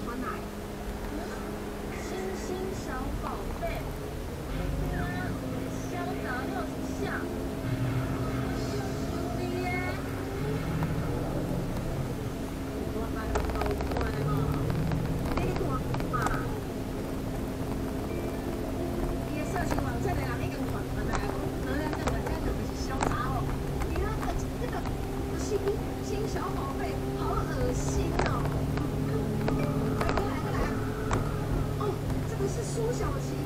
传来，星星小宝贝，潇洒又时尚，就是你耶！我还有好乖嘛，你看嘛，伊个社群网站的人已经传出来讲，哪两个人家就是潇洒哦，伊那个星星小宝贝好恶心哦！来，哦，这个是苏小琪。